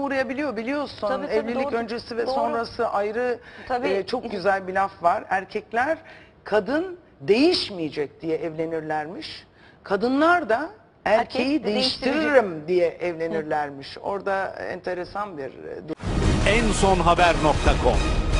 uğrayabiliyor biliyorsun. Tabii, Evlilik doğru. öncesi ve Doğru. sonrası ayrı. Tabii. Çok güzel bir laf var. Erkekler kadın değişmeyecek diye evlenirlermiş. Kadınlar da erkeği Erkek değiştiririm diye evlenirlermiş. Orada enteresan bir durum. ensonhaber.com